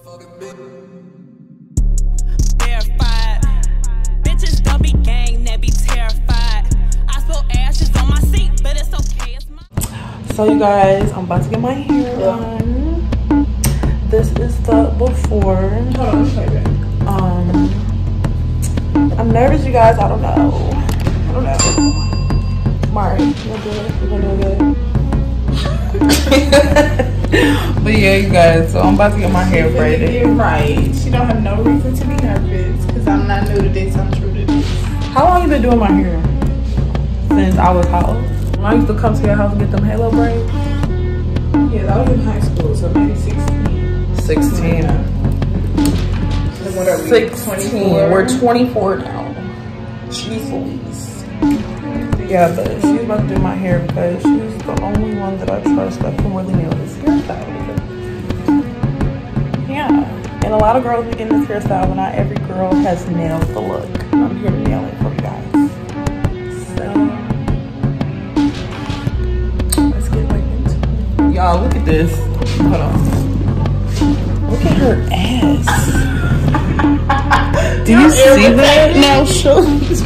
Verified. Bitches don't be gang, they be terrified. I spill ashes on my seat, but it's okay. It's my So you guys, I'm about to get my hair done. This is the before. I'm nervous, you guys. I don't know. Mari, you gonna do it? You gonna do it? But yeah, you guys. So I'm about to get my hair braided. You're right. She don't have no reason to be nervous because I'm not new to this. I'm true to this. How long you been doing my hair? Since I was how old? When I used to come to your house and get them halo braids. Yeah, I was in high school, so maybe 16. 16. So what are we? 16. 24? We're 24 now. Jeez Louise. Yeah, but she's about to do my hair because she's the only one that I trust that can really nail this hairstyle. Yeah. And a lot of girls be getting this hairstyle, but not every girl has nailed the look. I'm here to nail it for you guys. So let's get right into it. Y'all, look at this. Hold on. Look at her ass. Do you see that? No, show.